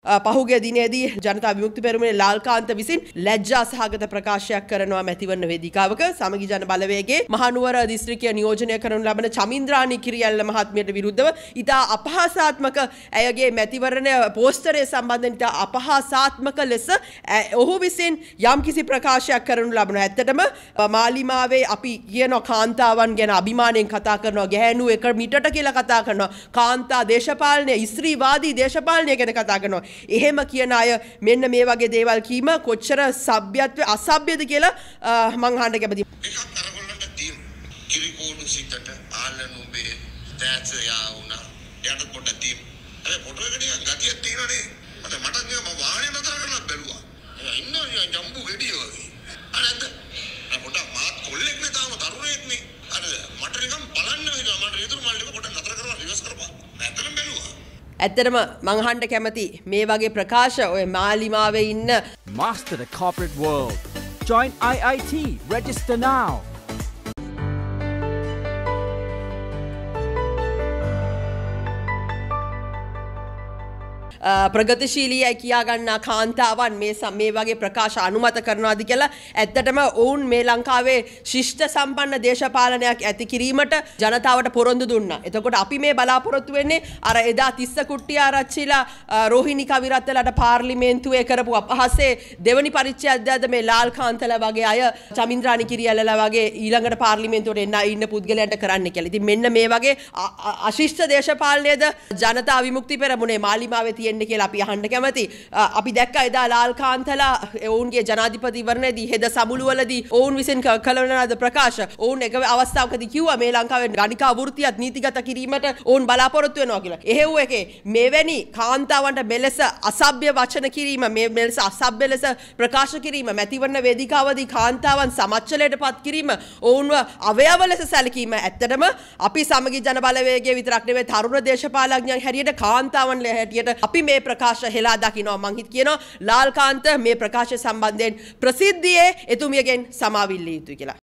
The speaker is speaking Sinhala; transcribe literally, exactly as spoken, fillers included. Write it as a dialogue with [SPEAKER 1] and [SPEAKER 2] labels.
[SPEAKER 1] පහුගිය දිනේදී ජනතා විමුක්ති පෙරමුණේ ලාල් කාන්ත විසින් ලැජ්ජා සහගත ප්‍රකාශයක් කරනවා මැතිවරණ වේදිකාවක. සමගි ජන බලවේගයේ මහනුවර දිස්ත්‍රික්කය නියෝජනය කරනු ලබන චමින්ද්‍රානි කිරියල්ල මහත්මියට විරුද්ධව ඉතා අපහාසාත්මක ඇයගේ මැතිවරණ පෝස්ටරය සම්බන්ධයෙන් ඉතා අපහාසාත්මක ලෙස ඔහු විසින් යම්කිසි ප්‍රකාශයක් කරනු ලබනවා. ඇත්තටම මාලිමාවේ අපි කියන කාන්තාවන් ගැන අභිමාණයෙන් කතා කරනවා, ගැහැණු එක මිටට කියලා කතා කරනවා, කාන්තා දේශපාලනය, ස්ත්‍රීවාදී දේශපාලනය ගැන කතා කරනවා. එහෙම කියන අය මෙන්න මේ වගේ දේවල් කීම කොච්චර සભ્યත්වය අසભ્યද කියලා මං අහන්න කැමතියි.
[SPEAKER 2] එකක් අරගොල්ලන්ට තියෙන කිරිකෝඩු සිතට ආලනුඹේ දැස යාවුණා. එයාට පොඩ තියෙන. අර ෆොටෝ එක නිකන් ගතියක් තියෙනනේ. මට මට නිකන් මම වාහනේ නතර කරලා බැලුවා. ඉන්නවා ජම්බු ගෙඩිය වගේ. අනන්ත මම පොඩ මාත් කොල්ලෙක් නේ තාම තරුණයෙක් නේ. අර මට නිකන් බලන්න හිතුවා. මට රියදුරු මල්ලික පොඩ නතර කරලා රිවර්ස් කරපන්. නැතරම බැලුවා.
[SPEAKER 1] ඇත්තටම මං අහන්න කැමති මේ වගේ ප්‍රකාශ ඔය මාලිමාවේ ඉන්න
[SPEAKER 3] Master the corporate world. Join I I T. Register now.
[SPEAKER 1] ප්‍රගතිශීලීයි කියා ගන්නා කාන්තාවන් මේ මේ වගේ ප්‍රකාශ අනුමත කරනවාද කියලා ඇත්තටම ඔවුන් මේ ලංකාවේ ශිෂ්ට සම්පන්න දේශපාලනයක් ඇති කිරීමට ජනතාවට පොරොන්දු දුන්නා. එතකොට අපි මේ බලාපොරොත්තු වෙන්නේ අර එදා තිස්ස කුට්ටිය ආරච්චිලා රෝහිණි කවිරත්නලට පාර්ලිමේන්තුවේ කරපු අපහාසයේ දෙවනි පරිච්ඡේදයද මේ ලාල් කාන්තලා වගේ අය චමින්ද්‍රානි කිරියල්ලලා වගේ ඊළඟට පාර්ලිමේන්තුවට එන්න ඉන්න පුද්ගලයන්ට කරන්න කියලා. ඉතින් මෙන්න මේ වගේ අශිෂ්ට දේශපාලනයේද ජනතා විමුක්ති පෙරමුණේ මාලිමාවේ තියෙන කියලා අපි අහන්න කැමති. අපි දැක්කා එදා ලාල් කාන්තලා ඔවුන්ගේ ජනාධිපතිවරණයේදී හෙද සමුළුවලදී ඔවුන් විසින් කළන ලද ප්‍රකාශ ඔවුන් එක අවස්ථාවකදී කිව්වා මේ ලංකාවේ ගණිකා වෘත්තියත් නීතිගත කිරීමට ඔවුන් බලාපොරොත්තු වෙනවා කියලා. එහෙව් එකේ මෙවැනි කාන්තාවන්ට මෙලෙස අසභ්‍ය වචන කිරීම, මේ මෙලෙස අසභ්‍ය ලෙස ප්‍රකාශ කිරීම, මැතිවරණ වේදිකාවදී කාන්තාවන් සමච්චලයට පත් කිරීම, ඔවුන්ව අවයව ලෙස සැලකීම ඇත්තටම අපි සමගි ජන බලවේගයේ විතරක් නෙවෙයි තරුණ දේශපාලඥයන් හැටියට කාන්තාවන් හැටියට අපි මේ ප්‍රකාශ හෙලා දකිනවා. මං හිත කියනවා ලාල් කාන්ත මේ ප්‍රකාශ සම්බන්ධයෙන් ප්‍රසිද්ධියේ එතුමියගෙන් සමාව ඉල්ල යුතුයි කියලා.